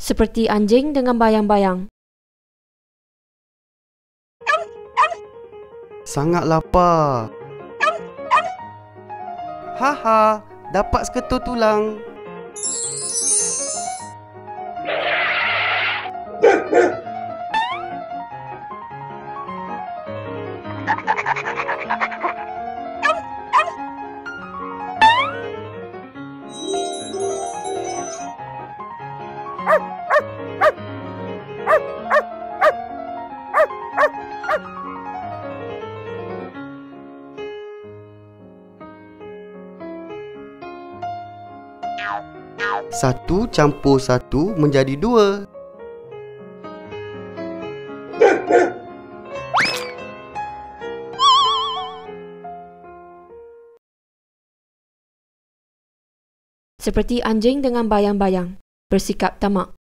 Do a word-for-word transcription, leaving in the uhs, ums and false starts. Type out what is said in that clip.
Seperti anjing dengan bayang-bayang. Sangat lapar. Haha, dapat seketul tulang. Satu campur satu menjadi dua. Seperti anjing dengan bayang-bayang, bersikap tamak.